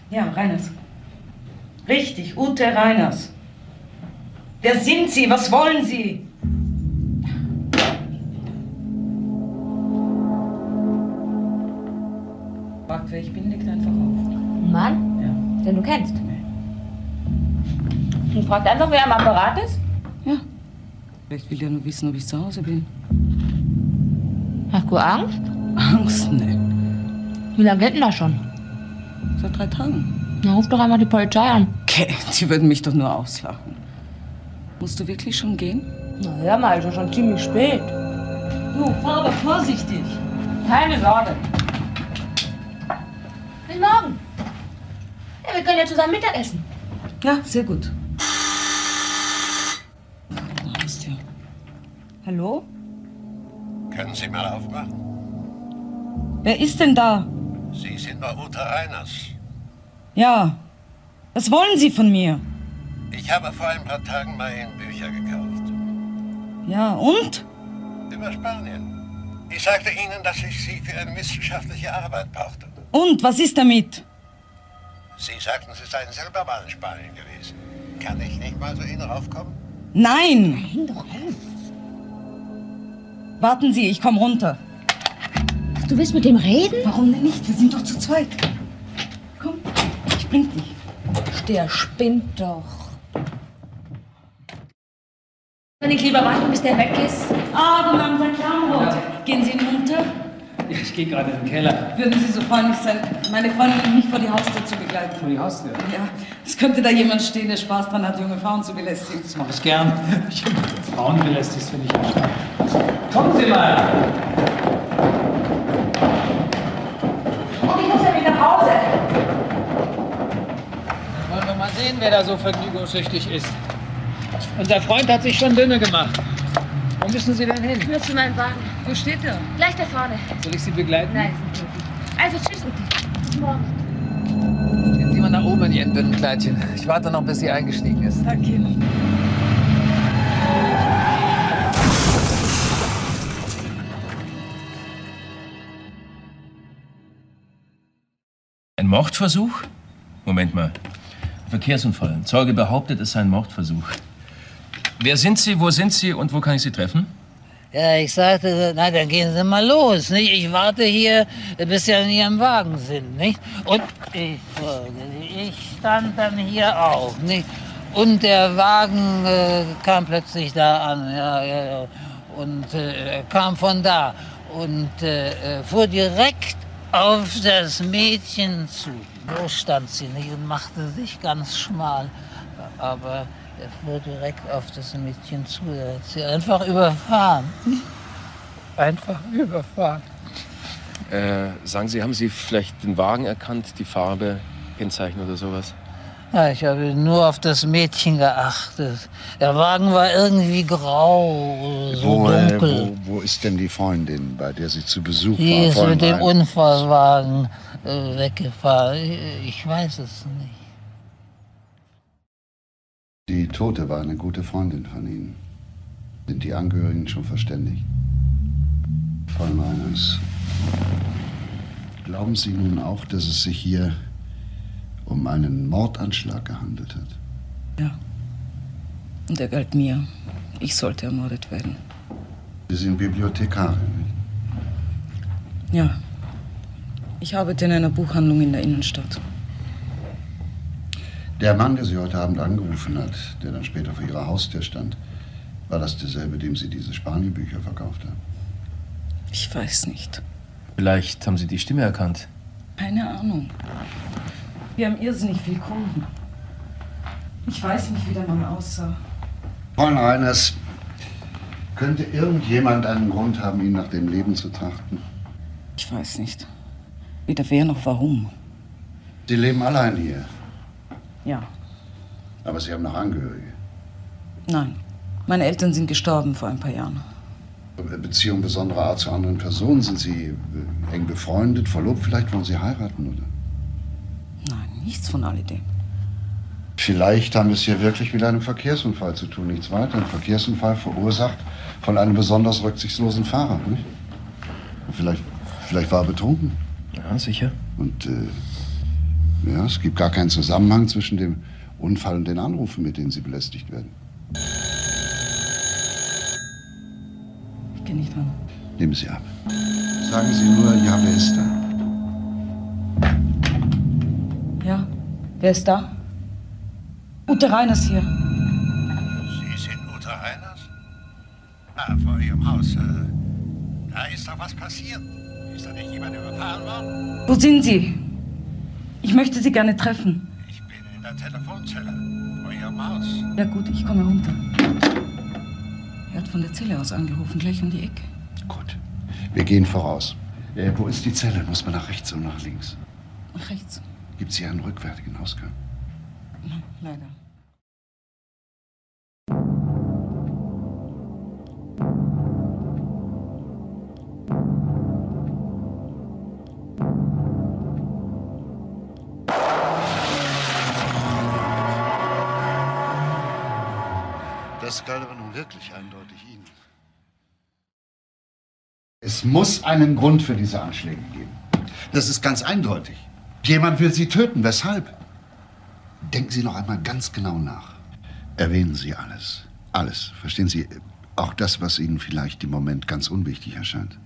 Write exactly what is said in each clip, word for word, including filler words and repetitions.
Ja, Reiners. Richtig, Ute Reiners. Wer sind Sie? Was wollen Sie? Fragt, wer ich bin, legt einfach auf. Ein Mann? Ja. Den du kennst? Und fragt einfach, wer am Apparat ist? Ja. Vielleicht will der nur wissen, ob ich zu Hause bin. Hast du Angst? Angst? Ne. Wie lange geht denn das schon? Seit drei Tagen. Na, ruf doch einmal die Polizei an. Okay, die würden mich doch nur auslachen. Musst du wirklich schon gehen? Na, hör mal, ist ja schon ziemlich spät. Du, fahr aber vorsichtig. Keine Sorge. Bis morgen. Ja, wir können ja zusammen Mittag essen. Ja, sehr gut. Da bist du. Hallo? Können Sie mal aufmachen? Wer ist denn da? Sie sind doch Ute Reiners. Ja. Was wollen Sie von mir? Ich habe vor ein paar Tagen mal Ihnen Bücher gekauft. Ja, und? Über Spanien. Ich sagte Ihnen, dass ich Sie für eine wissenschaftliche Arbeit brauchte. Und, was ist damit? Sie sagten, Sie seien selber mal in Spanien gewesen. Kann ich nicht mal zu Ihnen raufkommen? Nein! Nein, doch auf. Warten Sie, ich komme runter. Du willst mit dem reden? Warum denn nicht? Wir sind doch zu zweit. Komm, ich bring dich. Der spinnt doch. Kann ich lieber warten, bis der weg ist? Ah, guten Abend, Herr Klamroth. Ja. Gehen Sie hinunter? Ja, ich gehe gerade in den Keller. Würden Sie so freundlich sein, meine Freundin mich vor die Haustür zu begleiten? Vor die Haustür? Ja, es könnte da jemand stehen, der Spaß dran hat, junge Frauen zu belästigen. Das mache ich gern. Ich bin Frauen belästigt, finde ich auch stark. Kommen Sie mal! Und ich muss ja wieder nach Hause. Wollen wir mal sehen, wer da so vergnügungssüchtig ist. Unser Freund hat sich schon dünne gemacht. Wo müssen Sie denn hin? Nur zu meinem Wagen. Wo steht er? Gleich da vorne. Soll ich Sie begleiten? Nein, ist nicht nötig. Also tschüss, Ute. Bis morgen. Gehen Sie mal nach oben in Ihren dünnen Kleidchen. Ich warte noch, bis sie eingestiegen ist. Danke. Ein Mordversuch? Moment mal. Verkehrsunfall. Ein Zeuge behauptet, es sei ein Mordversuch. Wer sind Sie, wo sind Sie und wo kann ich Sie treffen? Ja, ich sagte, na, dann gehen Sie mal los, nicht? Ich warte hier, bis Sie an Ihrem Wagen sind, nicht? Und ich, ich stand dann hier auch, nicht? Und der Wagen äh, kam plötzlich da an, ja, ja, ja. Und äh, kam von da und äh, fuhr direkt auf das Mädchen zu. So stand sie nicht und machte sich ganz schmal. Aber er fuhr direkt auf das Mädchen zu. Er hat sie einfach überfahren. Einfach überfahren. Äh, sagen Sie, haben Sie vielleicht den Wagen erkannt, die Farbe, Kennzeichen oder sowas? Ja, ich habe nur auf das Mädchen geachtet. Der Wagen war irgendwie grau, so wo, äh, dunkel. wo, wo ist denn die Freundin, bei der Sie zu Besuch Die war? ist Vorhin mit dem rein? Unfallwagen äh, weggefahren. Ich, ich weiß es nicht. Die Tote war eine gute Freundin von Ihnen. Sind die Angehörigen schon verständigt? Frau Reiners, glauben Sie nun auch, dass es sich hier um einen Mordanschlag gehandelt hat? Ja. Und er galt mir. Ich sollte ermordet werden. Sie sind Bibliothekarin, nicht? Ja. Ich arbeite in einer Buchhandlung in der Innenstadt. Der Mann, der Sie heute Abend angerufen hat, der dann später vor Ihrer Haustür stand, war das derselbe, dem Sie diese Spanienbücher verkauft haben? Ich weiß nicht. Vielleicht haben Sie die Stimme erkannt. Keine Ahnung. Wir haben irrsinnig viel Kunden. Ich weiß nicht, wie der Mann aussah. Frau Reiners, könnte irgendjemand einen Grund haben, Ihnen nach dem Leben zu trachten? Ich weiß nicht. Weder wer noch warum. Sie leben allein hier, Ja. aber Sie haben noch Angehörige. Nein. Meine Eltern sind gestorben vor ein paar Jahren. Beziehung besonderer Art zu anderen Personen? Sind Sie äh, eng befreundet, verlobt? Vielleicht wollen Sie heiraten, oder? Nein, nichts von alledem. Vielleicht haben wir es hier wirklich mit einem Verkehrsunfall zu tun, nichts weiter. Ein Verkehrsunfall verursacht von einem besonders rücksichtslosen Fahrer, nicht? Und vielleicht, vielleicht war er betrunken. Ja, sicher. Und äh, Ja, es gibt gar keinen Zusammenhang zwischen dem Unfall und den Anrufen, mit denen Sie belästigt werden. Ich gehe nicht ran. Nehmen Sie ab. Sagen Sie nur, ja, wer ist da? Ja, wer ist da? Ute Reiners hier. Sie sind Ute Reiners? Ah, vor Ihrem Haus. Äh, da ist doch was passiert. Ist da nicht jemand überfahren worden? Wo sind Sie? Ich möchte Sie gerne treffen. Ich bin in der Telefonzelle. Vor Ihrem Haus. Ja gut, ich komme runter. Er hat von der Zelle aus angerufen, gleich um die Ecke. Gut. Wir gehen voraus. Äh, wo ist die Zelle? Muss man nach rechts und nach links? Nach rechts. Gibt es hier einen rückwärtigen Ausgang? Nein, leider. Das galt aber nun wirklich eindeutig Ihnen. Es muss einen Grund für diese Anschläge geben. Das ist ganz eindeutig. Jemand will Sie töten. Weshalb? Denken Sie noch einmal ganz genau nach. Erwähnen Sie alles. Alles. Verstehen Sie? Auch das, was Ihnen vielleicht im Moment ganz unwichtig erscheint.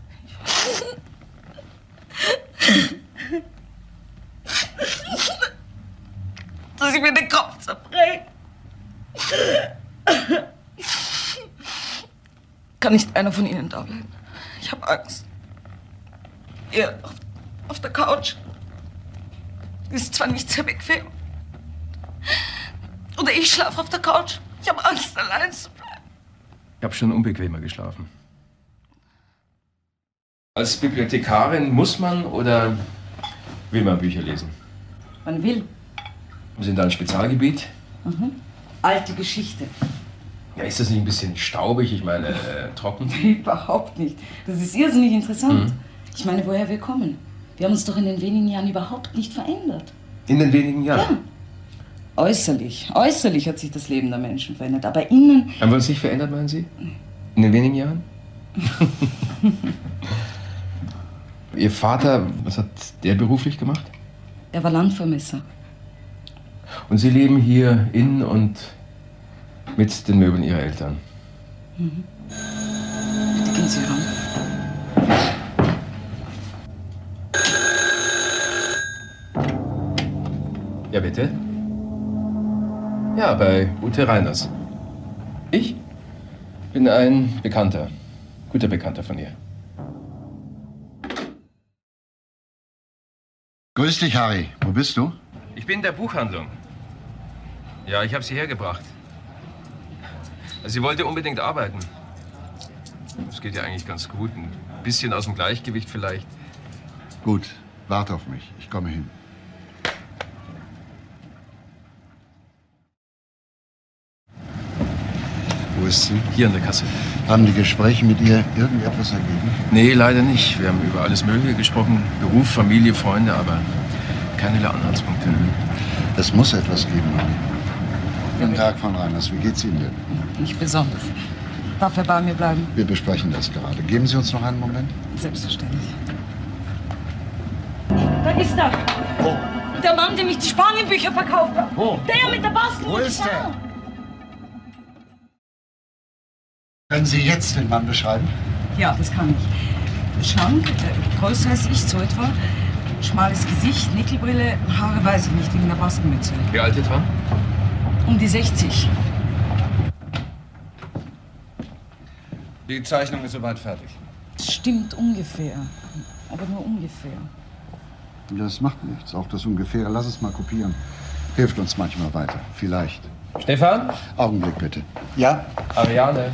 Dass ich mir den Kopf zerbreche. Kann nicht einer von Ihnen da bleiben? Ich habe Angst. Ihr auf, auf der Couch. Ist zwar nicht sehr bequem. Oder ich schlafe auf der Couch. Ich habe Angst, allein zu bleiben. Ich habe schon unbequemer geschlafen. Als Bibliothekarin muss man oder will man Bücher lesen? Man will. Sind da ein Spezialgebiet? Mhm. Alte Geschichte. Ja, ist das nicht ein bisschen staubig? Ich meine, äh, trocken? Überhaupt nicht. Das ist irrsinnig interessant. Mhm. Ich meine, woher wir kommen. Wir haben uns doch in den wenigen Jahren überhaupt nicht verändert. In den wenigen Jahren? Ja. Äußerlich. Äußerlich hat sich das Leben der Menschen verändert. Aber innen... Haben wir uns nicht verändert, meinen Sie? In den wenigen Jahren? Ihr Vater, was hat der beruflich gemacht? Er war Landvermesser. Und Sie leben hier in und mit den Möbeln Ihrer Eltern? Mhm. Bitte gehen Sie ran. Ja, bitte? Ja, bei Ute Reiners. Ich bin ein Bekannter, guter Bekannter von ihr. Grüß dich, Harry. Wo bist du? Ich bin in der Buchhandlung. Ja, ich habe sie hergebracht. Sie wollte unbedingt arbeiten. Das geht ja eigentlich ganz gut. Ein bisschen aus dem Gleichgewicht vielleicht. Gut, warte auf mich. Ich komme hin. Wo ist sie? Hier an der Kasse. Haben die Gespräche mit ihr irgendetwas ergeben? Nee, leider nicht. Wir haben über alles Mögliche gesprochen. Beruf, Familie, Freunde, aber keinerlei Anhaltspunkte. Es muss etwas geben, Harry. Guten Tag, Frau Reiners. Wie geht's Ihnen denn? Nicht besonders. Darf er bei mir bleiben? Wir besprechen das gerade. Geben Sie uns noch einen Moment. Selbstverständlich. Da ist er. Wo? Der Mann, dem ich die Spanienbücher verkauft habe. Wo? Der mit der Bastel. Wo ist der? Können Sie jetzt den Mann beschreiben? Ja, das kann ich. Schlank, äh, größer als ich, so etwa. Schmales Gesicht, Nickelbrille, Haare weiß ich nicht, wegen der Baskenmütze. Wie alt etwa? Um die sechzig. Die Zeichnung ist soweit fertig. Das stimmt ungefähr. Aber nur ungefähr. Das macht nichts. Auch das Ungefähre. Lass es mal kopieren. Hilft uns manchmal weiter. Vielleicht. Stefan? Augenblick bitte. Ja? Ariane.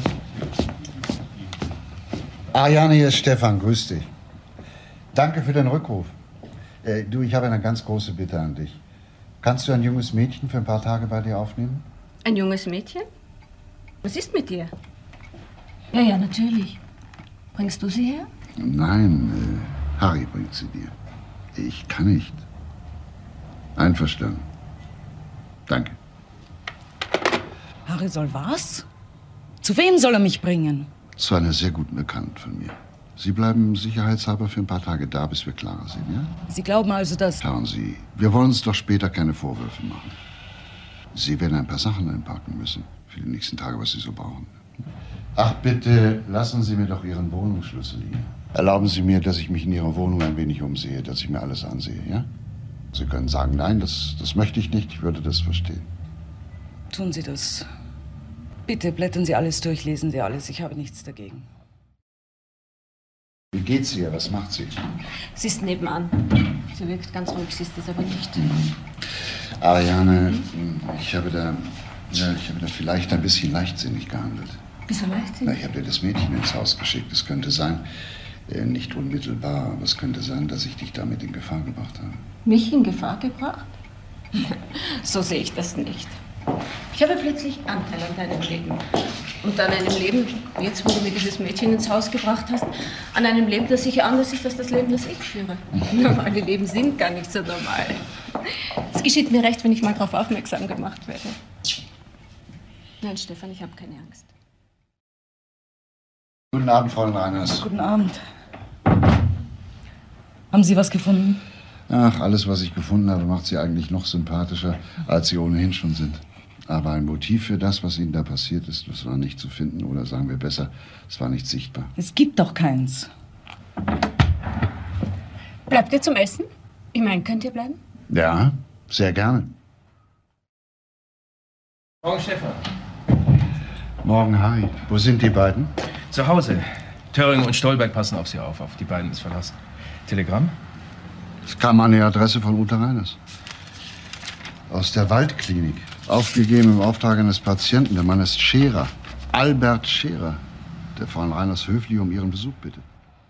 Ariane, hier ist Stefan. Grüß dich. Danke für den Rückruf. Äh, du, ich habe eine ganz große Bitte an dich. Kannst du ein junges Mädchen für ein paar Tage bei dir aufnehmen? Ein junges Mädchen? Was ist mit dir? Ja, ja, natürlich. Bringst du sie her? Nein, äh, Harry bringt sie dir. Ich kann nicht. Einverstanden. Danke. Harry soll was? Zu wem soll er mich bringen? Zu einer sehr guten Bekannten von mir. Sie bleiben sicherheitshalber für ein paar Tage da, bis wir klarer sind, ja? Sie glauben also, dass... Schauen Sie, wir wollen uns doch später keine Vorwürfe machen. Sie werden ein paar Sachen einpacken müssen für die nächsten Tage, was Sie so brauchen. Ach, bitte, lassen Sie mir doch Ihren Wohnungsschlüssel hier. Erlauben Sie mir, dass ich mich in Ihrer Wohnung ein wenig umsehe, dass ich mir alles ansehe, ja? Sie können sagen, nein, das, das möchte ich nicht, ich würde das verstehen. Tun Sie das. Bitte blättern Sie alles durch, lesen Sie alles. Ich habe nichts dagegen. Wie geht's ihr? Was macht sie? Sie ist nebenan. Sie wirkt ganz ruhig, sie ist es aber nicht. Mhm. Ariane, ich habe da, ja, ich habe da vielleicht ein bisschen leichtsinnig gehandelt. Wieso Na, leichtsinnig? ich habe dir das Mädchen ins Haus geschickt. Es könnte sein, äh, nicht unmittelbar, aber es könnte sein, dass ich dich damit in Gefahr gebracht habe. Mich in Gefahr gebracht? So sehe ich das nicht. Ich habe plötzlich Anteil an deinem Leben. Und an einem Leben, jetzt wo du mir dieses Mädchen ins Haus gebracht hast, an einem Leben, das sicher anders ist als das Leben, das ich führe. Normale Leben sind gar nicht so normal. Es geschieht mir recht, wenn ich mal darauf aufmerksam gemacht werde. Nein, Stefan, ich habe keine Angst. Guten Abend, Fräulein Reiners. Guten Abend. Haben Sie was gefunden? Ach, alles, was ich gefunden habe, macht sie eigentlich noch sympathischer, als sie ohnehin schon sind. Aber ein Motiv für das, was Ihnen da passiert ist, das war nicht zu finden. Oder sagen wir besser, es war nicht sichtbar. Es gibt doch keins. Bleibt ihr zum Essen? Ich meine, könnt ihr bleiben? Ja, sehr gerne. Morgen, Stefan. Morgen, Harry. Wo sind die beiden? Zu Hause. Töring und Stolberg passen auf Sie auf. Auf die beiden ist verlassen. Telegramm? Es kam an die Adresse von Uta Reiners. Aus der Waldklinik. Aufgegeben im Auftrag eines Patienten. Der Mann ist Scherer. Albert Scherer. Der Frau Reiners höflich um Ihren Besuch bittet.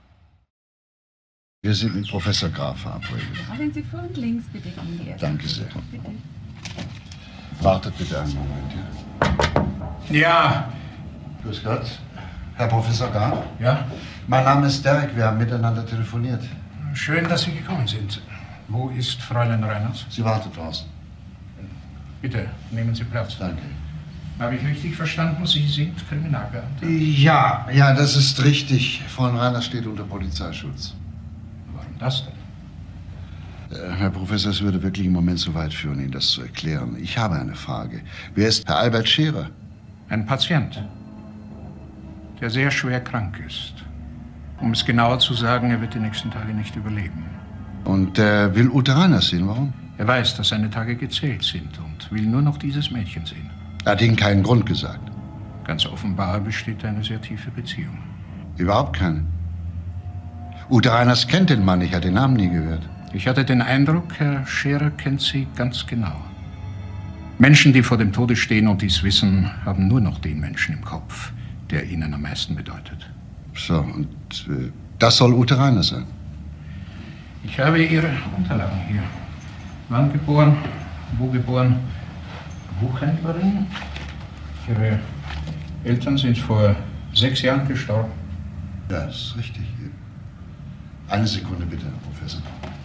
Wir sind mit Professor Graf verabredet. Wenn Sie vor und links bitte gehen. Die erste. Danke sehr. Bitte. Wartet bitte einen Moment, ja? Ja. Grüß Gott. Herr Professor Graf? Ja? Mein Name ist Derek. Wir haben miteinander telefoniert. Schön, dass Sie gekommen sind. Wo ist Fräulein Reiners? Sie wartet draußen. Bitte, nehmen Sie Platz. Danke. Habe ich richtig verstanden, Sie sind Kriminalbeamter? Ja, ja, das ist richtig. Frau Reiners steht unter Polizeischutz. Warum das denn? Äh, Herr Professor, es würde wirklich im Moment zu weit führen, Ihnen das zu erklären. Ich habe eine Frage. Wer ist Herr Albert Scherer? Ein Patient, der sehr schwer krank ist. Um es genauer zu sagen, er wird die nächsten Tage nicht überleben. Und er will Uta Reiners sehen. Warum? Er weiß, dass seine Tage gezählt sind und will nur noch dieses Mädchen sehen. Er hat Ihnen keinen Grund gesagt. Ganz offenbar besteht eine sehr tiefe Beziehung. Überhaupt keine. Uta Reiners kennt den Mann, ich habe den Namen nie gehört. Ich hatte den Eindruck, Herr Scherer kennt Sie ganz genau. Menschen, die vor dem Tode stehen und dies wissen, haben nur noch den Menschen im Kopf, der ihnen am meisten bedeutet. So, und äh, das soll Uta Reiners sein? Ich habe Ihre Unterlagen hier. Wann geboren? Wo geboren? Buchhändlerin. Ihre Eltern sind vor sechs Jahren gestorben. Ja, das ist richtig. Eine Sekunde bitte, Herr Professor.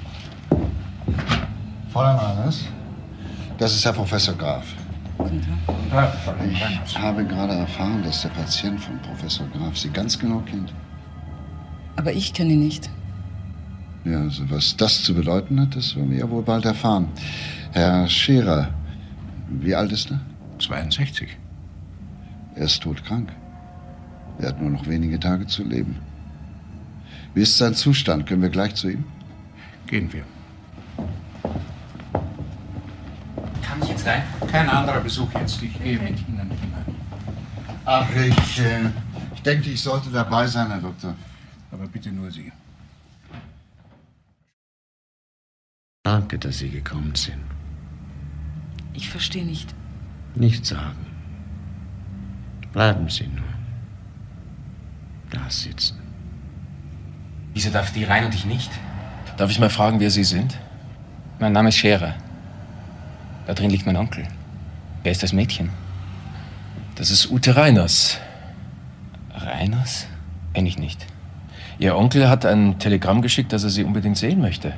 Fräulein Reiners, das ist Herr Professor Graf. Guten Tag. Guten Tag, Fräulein Reiners. Ich habe gerade erfahren, dass der Patient von Professor Graf Sie ganz genau kennt. Aber ich kenne ihn nicht. Ja, also was das zu bedeuten hat, das werden wir ja wohl bald erfahren. Herr Scherer, wie alt ist er? zweiundsechzig. Er ist todkrank. Er hat nur noch wenige Tage zu leben. Wie ist sein Zustand? Können wir gleich zu ihm? Gehen wir. Kann ich jetzt rein? Kein anderer Besuch jetzt. Ich gehe mit Ihnen hinein. Ach, ich, äh, ich denke, ich sollte dabei sein, Herr Doktor. Aber bitte nur Sie. Danke, dass Sie gekommen sind. Ich verstehe nicht. Nichts sagen. Bleiben Sie nur. Da sitzen. Wieso darf die rein und ich nicht? Darf ich mal fragen, wer Sie sind? Mein Name ist Scherer. Da drin liegt mein Onkel. Wer ist das Mädchen? Das ist Ute Reiners. Reiners? Kenn ich nicht. Ihr Onkel hat ein Telegramm geschickt, dass er Sie unbedingt sehen möchte.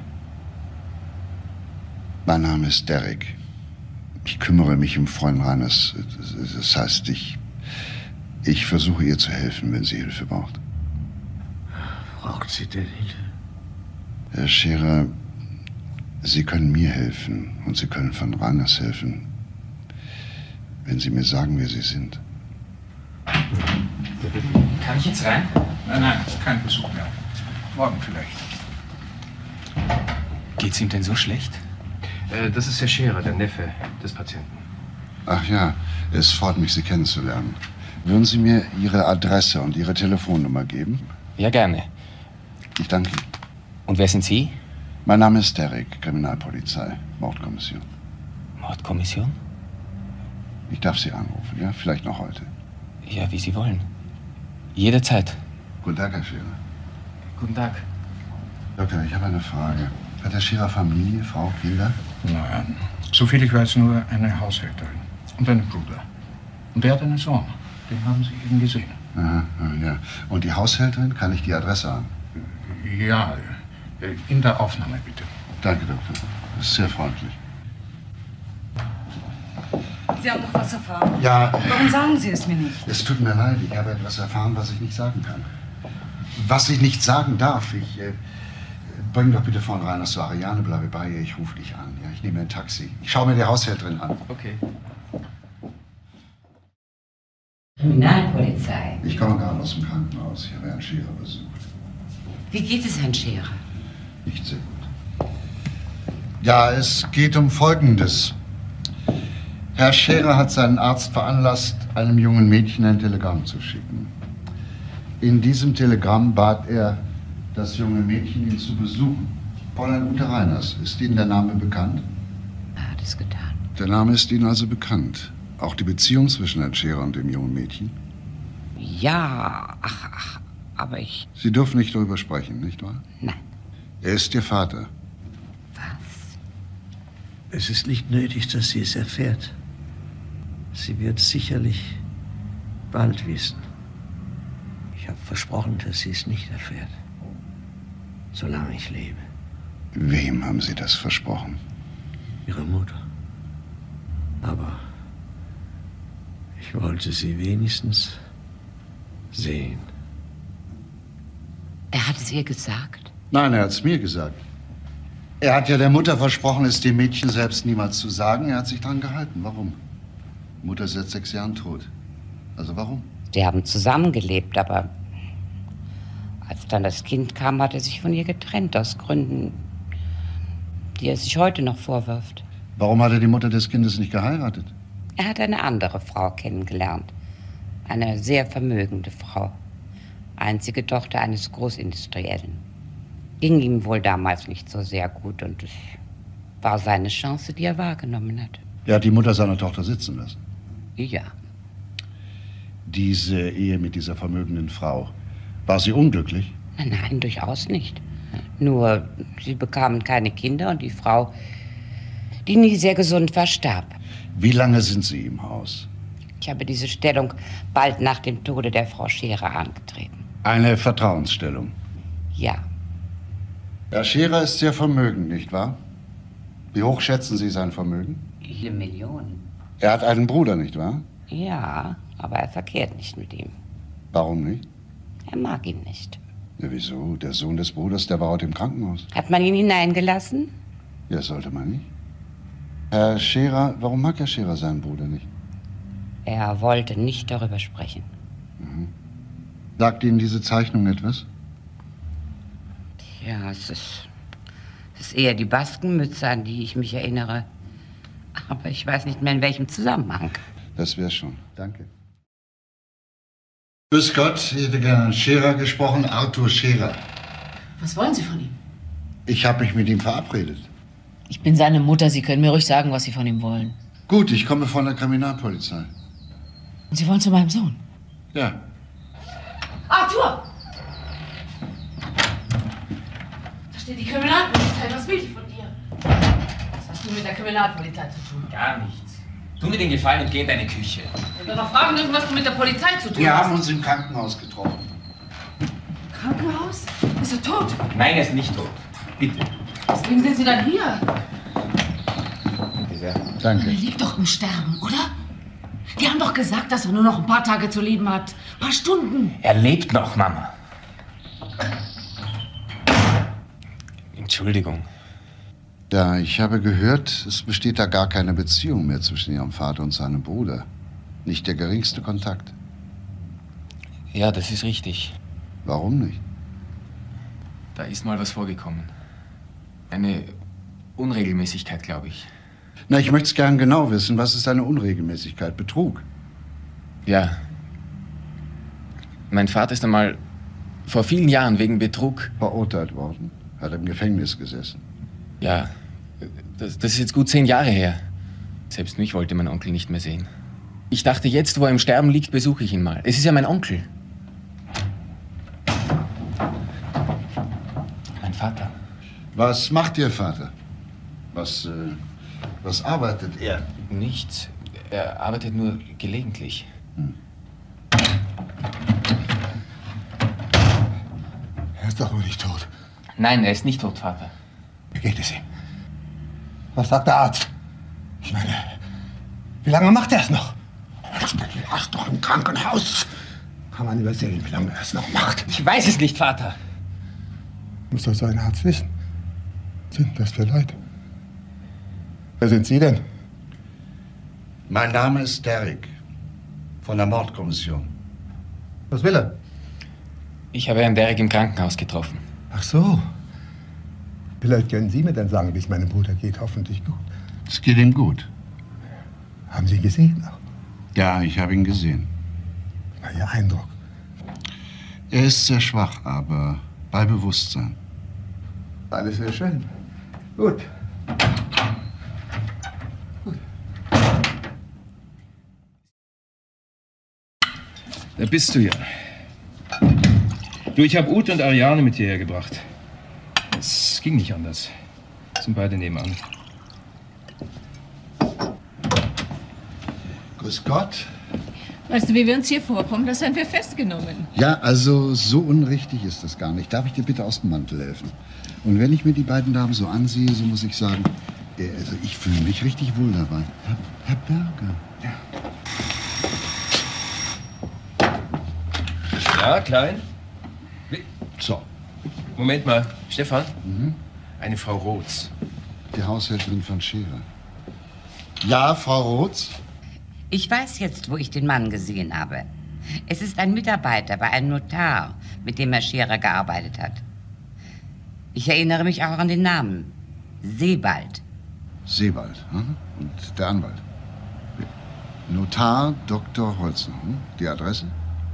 Mein Name ist Derek. Ich kümmere mich um Freund Reiners. Das heißt, ich, ich versuche ihr zu helfen, wenn sie Hilfe braucht. braucht sie denn Hilfe? Herr Scherer, Sie können mir helfen und Sie können von Reiners helfen, wenn Sie mir sagen, wer Sie sind. Kann ich jetzt rein? Nein, nein, kein Besuch mehr. Morgen vielleicht. Geht's ihm denn so schlecht? Äh, das ist Herr Scherer, der Neffe des Patienten. Ach ja, es freut mich, Sie kennenzulernen. Würden Sie mir Ihre Adresse und Ihre Telefonnummer geben? Ja, gerne. Ich danke Ihnen. Und wer sind Sie? Mein Name ist Derek, Kriminalpolizei, Mordkommission. Mordkommission? Ich darf Sie anrufen, ja? Vielleicht noch heute. Ja, wie Sie wollen. Jederzeit. Guten Tag, Herr Scherer. Guten Tag. Doktor, ich habe eine Frage. Hat Herr Scherer Familie, Frau, Kinder? Nein, soviel ich weiß, nur eine Haushälterin und einen Bruder. Und der hat einen Sohn. Den haben Sie eben gesehen. Aha, ja. Und die Haushälterin, kann ich die Adresse haben? Ja, in der Aufnahme bitte. Danke, Doktor. Das ist sehr freundlich. Sie haben doch was erfahren. Ja. Warum sagen Sie es mir nicht? Es tut mir leid, ich habe etwas erfahren, was ich nicht sagen kann. Was ich nicht sagen darf, ich... Äh, bring doch bitte von Reiners zu Ariane, bleibe bei ihr, ich rufe dich an. Ja, ich nehme ein Taxi. Ich schaue mir die Haushälterin an. Okay. Kriminalpolizei. Ich komme gerade aus dem Krankenhaus. Ich habe Herrn Scherer besucht. Wie geht es Herrn Scherer? Nicht sehr gut. Ja, es geht um Folgendes. Herr Scherer hat seinen Arzt veranlasst, einem jungen Mädchen ein Telegramm zu schicken. In diesem Telegramm bat er das junge Mädchen, ihn zu besuchen. Fräulein Ute Reiners, ist Ihnen der Name bekannt? Er hat es getan. Der Name ist Ihnen also bekannt. Auch die Beziehung zwischen Herrn Scherer und dem jungen Mädchen? Ja, ach, ach, aber ich... Sie dürfen nicht darüber sprechen, nicht wahr? Nein. Er ist Ihr Vater. Was? Es ist nicht nötig, dass sie es erfährt. Sie wird sicherlich bald wissen. Ich habe versprochen, dass sie es nicht erfährt. Solange ich lebe. Wem haben Sie das versprochen? Ihrer Mutter. Aber ich wollte sie wenigstens sehen. Er hat es ihr gesagt? Nein, er hat es mir gesagt. Er hat ja der Mutter versprochen, es dem Mädchen selbst niemals zu sagen. Er hat sich dran gehalten. Warum? Mutter ist seit sechs Jahren tot. Also warum? Die haben zusammengelebt, aber als dann das Kind kam, hat er sich von ihr getrennt, aus Gründen, die er sich heute noch vorwirft. Warum hat er die Mutter des Kindes nicht geheiratet? Er hat eine andere Frau kennengelernt. Eine sehr vermögende Frau. Einzige Tochter eines Großindustriellen. Ging ihm wohl damals nicht so sehr gut und es war seine Chance, die er wahrgenommen hat. Er hat die Mutter seiner Tochter sitzen lassen. Ja. Diese Ehe mit dieser vermögenden Frau, war sie unglücklich? Nein, nein, durchaus nicht. Nur, sie bekamen keine Kinder und die Frau, die nie sehr gesund war, starb. Wie lange sind Sie im Haus? Ich habe diese Stellung bald nach dem Tode der Frau Scherer angetreten. Eine Vertrauensstellung? Ja. Herr Scherer ist sehr vermögend, nicht wahr? Wie hoch schätzen Sie sein Vermögen? Viele Millionen. Er hat einen Bruder, nicht wahr? Ja, aber er verkehrt nicht mit ihm. Warum nicht? Er mag ihn nicht. Ja, wieso? Der Sohn des Bruders, der war heute im Krankenhaus. Hat man ihn hineingelassen? Ja, sollte man nicht. Herr Scherer, warum mag Herr Scherer seinen Bruder nicht? Er wollte nicht darüber sprechen. Mhm. Sagt Ihnen diese Zeichnung etwas? Ja, es ist, es ist eher die Baskenmütze, an die ich mich erinnere. Aber ich weiß nicht mehr, in welchem Zusammenhang. Das wäre schon. Danke. Grüß Gott, ich hätte gerne Scherer gesprochen, Arthur Scherer. Was wollen Sie von ihm? Ich habe mich mit ihm verabredet. Ich bin seine Mutter. Sie können mir ruhig sagen, was Sie von ihm wollen. Gut, ich komme von der Kriminalpolizei. Und Sie wollen zu meinem Sohn? Ja. Arthur! Da steht die Kriminalpolizei. Was will ich von dir? Was hast du mit der Kriminalpolizei zu tun? Gar nichts. Tu mir den Gefallen und geh in deine Küche. Ich will doch fragen dürfen, was du mit der Polizei zu tun Wir hast. haben uns im Krankenhaus getroffen. Krankenhaus? Ist er tot? Nein, er ist nicht tot. Bitte. Weswegen sind Sie dann hier? Bitte sehr. Danke. Er liegt doch im Sterben, oder? Die haben doch gesagt, dass er nur noch ein paar Tage zu leben hat. Ein paar Stunden. Er lebt noch, Mama. Entschuldigung. Ja, ich habe gehört, es besteht da gar keine Beziehung mehr zwischen Ihrem Vater und seinem Bruder. Nicht der geringste Kontakt. Ja, das ist richtig. Warum nicht? Da ist mal was vorgekommen. Eine Unregelmäßigkeit, glaube ich. Na, ich möchte es gern genau wissen. Was ist eine Unregelmäßigkeit? Betrug? Ja. Mein Vater ist einmal vor vielen Jahren wegen Betrug verurteilt worden. Hat im Gefängnis gesessen. Ja, das, das ist jetzt gut zehn Jahre her. Selbst mich wollte mein Onkel nicht mehr sehen. Ich dachte, jetzt, wo er im Sterben liegt, besuche ich ihn mal. Es ist ja mein Onkel. Mein Vater. Was macht Ihr Vater? Was, äh, was arbeitet er? Nichts. Er arbeitet nur gelegentlich. Hm. Er ist doch wohl nicht tot. Nein, er ist nicht tot, Vater. Wie geht es ihm? Was sagt der Arzt? Ich meine, wie lange macht er es noch? Er ist doch im Krankenhaus. Kann man übersehen, wie lange er es noch macht. Ich weiß es nicht, Vater. Muss doch so ein Arzt wissen. Was sind das für Leute? Wer sind Sie denn? Mein Name ist Derrick. Von der Mordkommission. Was will er? Ich habe Herrn Derrick im Krankenhaus getroffen. Ach so. Vielleicht können Sie mir dann sagen, wie es meinem Bruder geht. Hoffentlich gut. Es geht ihm gut. Haben Sie ihn gesehen? Ja, ich habe ihn gesehen. Na, Ihr Eindruck? Er ist sehr schwach, aber bei Bewusstsein. Alles sehr schön. Gut. Gut. Da bist du ja. Du, ich habe Ute und Ariane mit hierher gebracht. Es ging nicht anders. Sind beide nebenan. Grüß Gott. Weißt du, wie wir uns hier vorkommen? Da sind wir festgenommen. Ja, also so unrichtig ist das gar nicht. Darf ich dir bitte aus dem Mantel helfen? Und wenn ich mir die beiden Damen so ansehe, so muss ich sagen, äh, also ich fühle mich richtig wohl dabei. Herr, Herr Berger. Ja. Ja, Klein? Wie? So. Moment mal. Stefan? Mhm. Eine Frau Roths. Die Haushälterin von Scherer. Ja, Frau Roths? Ich weiß jetzt, wo ich den Mann gesehen habe. Es ist ein Mitarbeiter bei einem Notar, mit dem Herr Scherer gearbeitet hat. Ich erinnere mich auch an den Namen. Sebald. Sebald. Hm? Und der Anwalt. Notar Doktor Holzner. Hm? Die Adresse?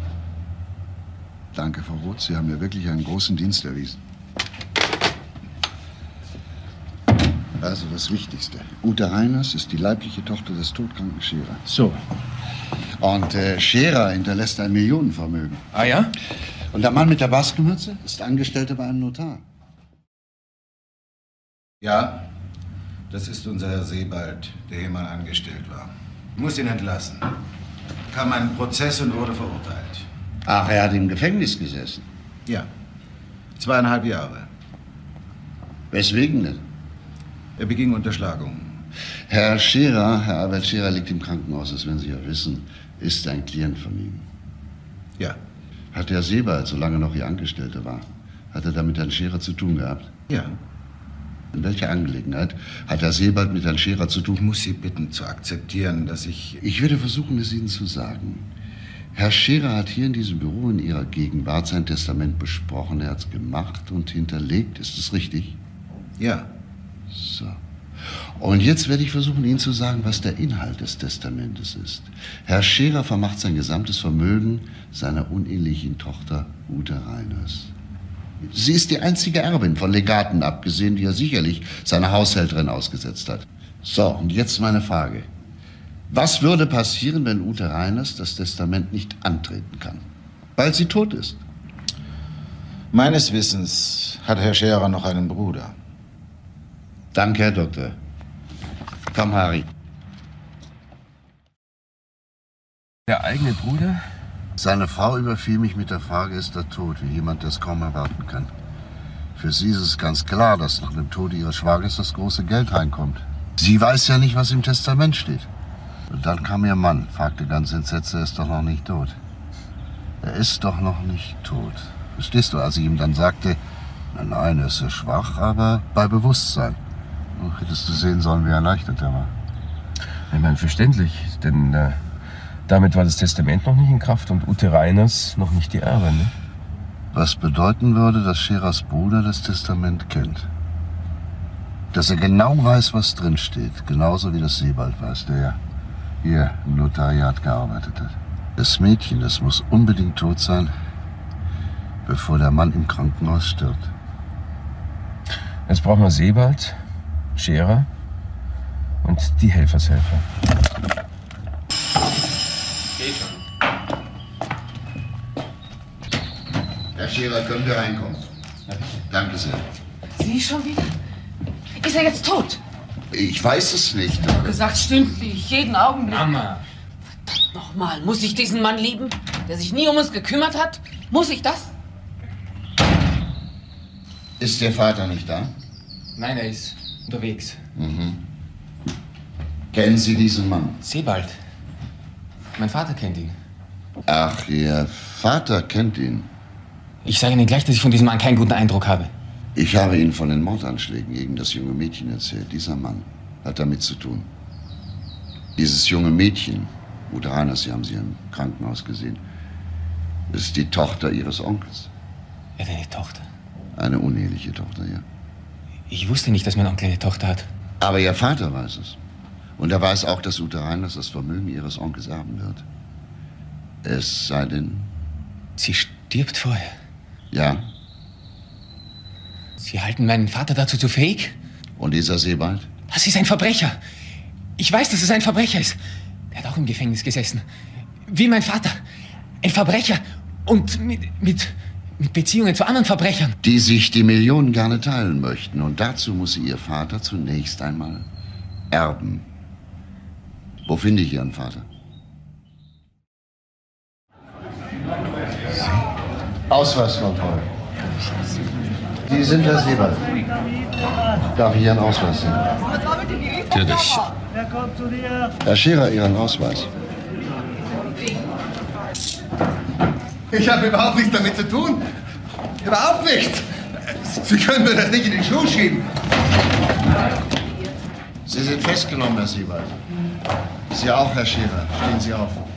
Danke, Frau Roth. Sie haben mir wirklich einen großen Dienst erwiesen. Also das Wichtigste. Ute Reiners ist die leibliche Tochter des todkranken Scherer. So. Und äh, Scherer hinterlässt ein Millionenvermögen. Ah ja? Und der Mann mit der Baskenmütze ist Angestellter bei einem Notar. Ja, das ist unser Herr Sebald, der hier mal angestellt war. Ich muss ihn entlassen. Kam ein Prozess und wurde verurteilt. Ach, er hat im Gefängnis gesessen? Ja, zweieinhalb Jahre. Weswegen denn? Er beging Unterschlagungen. Herr Scherer, Herr Albert Scherer liegt im Krankenhaus, das werden Sie ja wissen, ist ein Klient von ihm. Ja. Hat Herr Sebald, solange noch Ihr Angestellter war, hat er da mit Herrn Scherer zu tun gehabt? Ja. In welcher Angelegenheit hat Herr Sebald mit Herrn Scherer zu tun? Ich muss Sie bitten zu akzeptieren, dass ich... Ich würde versuchen, es Ihnen zu sagen. Herr Scherer hat hier in diesem Büro in Ihrer Gegenwart sein Testament besprochen. Er hat es gemacht und hinterlegt. Ist es richtig? Ja. So. Und jetzt werde ich versuchen, Ihnen zu sagen, was der Inhalt des Testamentes ist. Herr Scherer vermacht sein gesamtes Vermögen seiner unehelichen Tochter Ute Reiners. Sie ist die einzige Erbin von Legaten, abgesehen, die er sicherlich seiner Haushälterin ausgesetzt hat. So, und jetzt meine Frage. Was würde passieren, wenn Ute Reiners das Testament nicht antreten kann? Weil sie tot ist. Meines Wissens hat Herr Scherer noch einen Bruder. Danke, Herr Doktor. Komm, Harry. Der eigene Bruder? Seine Frau überfiel mich mit der Frage, ist er tot, wie jemand das kaum erwarten kann. Für sie ist es ganz klar, dass nach dem Tode ihres Schwagers das große Geld reinkommt. Sie weiß ja nicht, was im Testament steht. Und dann kam ihr Mann, fragte ganz entsetzt, er ist doch noch nicht tot. Er ist doch noch nicht tot. Verstehst du, als ich ihm dann sagte, Nein, nein, er ist sehr schwach, aber bei Bewusstsein. Oh, hättest du sehen sollen, wie erleichtert er war. Ich meine, verständlich, denn äh, damit war das Testament noch nicht in Kraft und Ute Reiners noch nicht die Erbin, ne? Was bedeuten würde, dass Scherers Bruder das Testament kennt. Dass er genau weiß, was drinsteht. Genauso wie das Sebald weiß, der ja hier im Notariat gearbeitet hat. Das Mädchen, das muss unbedingt tot sein, bevor der Mann im Krankenhaus stirbt. Jetzt brauchen wir Sebald, Scherer und die Helfershelfer. Geht schon. Herr Scherer, können wir reinkommen? Danke sehr. Sie schon wieder? Ist er jetzt tot? Ich weiß es nicht. Ich habe gesagt, stündlich, jeden Augenblick. Mama. Verdammt nochmal, muss ich diesen Mann lieben, der sich nie um uns gekümmert hat? Muss ich das? Ist Ihr Vater nicht da? Nein, er ist unterwegs. Mhm. Kennen Sie diesen Mann? Sebald. Mein Vater kennt ihn. Ach, Ihr Vater kennt ihn. Ich sage Ihnen gleich, dass ich von diesem Mann keinen guten Eindruck habe. Ich habe Ihnen von den Mordanschlägen gegen das junge Mädchen erzählt. Dieser Mann hat damit zu tun. Dieses junge Mädchen, Ute Reiners, Sie haben sie im Krankenhaus gesehen, ist die Tochter Ihres Onkels. Er hat eine Tochter. Eine uneheliche Tochter, ja. Ich wusste nicht, dass mein Onkel eine Tochter hat. Aber Ihr Vater weiß es. Und er weiß auch, dass Ute Reiners das Vermögen Ihres Onkels erben wird. Es sei denn... Sie stirbt vorher. Ja. Sie halten meinen Vater dazu zu fähig? Und dieser Sebald? Das ist ein Verbrecher. Ich weiß, dass es ein Verbrecher ist. Der hat auch im Gefängnis gesessen. Wie mein Vater. Ein Verbrecher. Und mit, mit, mit Beziehungen zu anderen Verbrechern. Die sich die Millionen gerne teilen möchten. Und dazu muss sie Ihr Vater zunächst einmal erben. Wo finde ich Ihren Vater? Ausweiskontrolle. Sie sind Herr Sebald. Darf ich Ihren Ausweis sehen? Natürlich. Herr Scherer, Ihren Ausweis. Ich habe überhaupt nichts damit zu tun. Überhaupt nichts. Sie können mir das nicht in den Schuh schieben. Sie sind festgenommen, Herr Sebald. Sie auch, Herr Scherer. Stehen Sie auf.